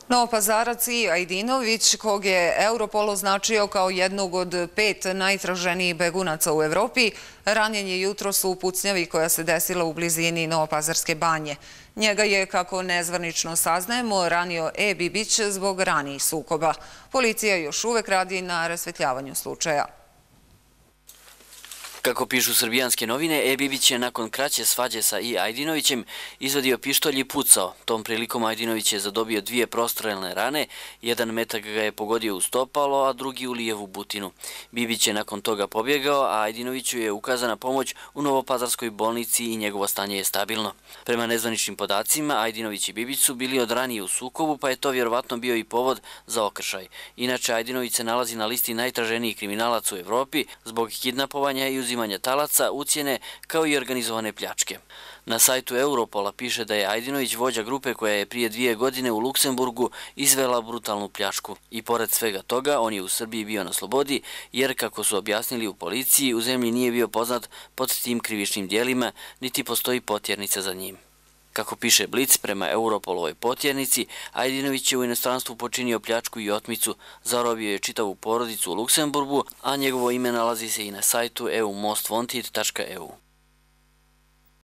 Novopazarac I Ajdinović, kog je Europol označio kao jednog od 5 najtraženijih begunaca u Evropi, ranjen je jutros u pucnjavi koja se desila u blizini Novopazarske banje. Njega je, kako nezvanično saznajemo, ranio Bibić zbog ranijih sukoba. Policija još uvek radi na rasvetljavanju slučaja. Kako pišu srbijanske novine, Bibić je nakon kraće svađe sa I Ajdinovićem izvadio pištolj i pucao. Tom prilikom Ajdinović je zadobio 2 prostrelne rane, jedan metak ga je pogodio u stopalo, a drugi u lijevu butinu. Bibić je nakon toga pobjegao, a Ajdinoviću je ukazana pomoć u Novopazarskoj bolnici i njegovo stanje je stabilno. Prema nezvaničnim podacima, Ajdinović i Bibić su bili od ranije u sukobu, pa je to vjerovatno bio i povod za okršaj. Inače, Ajdinović se nalazi na listi najtraženijih kriminalaca u Evropi zbog kidnapovanja i uzimanja talaca, ucjene kao i organizovane pljačke. Na sajtu Europola piše da je Ajdinović vođa grupe koja je prije 2 godine u Luksemburgu izvela brutalnu pljačku. I pored svega toga, on je u Srbiji bio na slobodi, jer, kako su objasnili u policiji, u zemlji nije bio poznat pod tim krivičnim dijelima, niti postoji potjernica za njim. Kako piše Blic, prema Europolovoj potjernici, Ajdinović je u inostranstvu počinio pljačku i otmicu, zarobio je čitavu porodicu u Luksemburgu, a njegovo ime nalazi se i na sajtu eumostwanted.eu.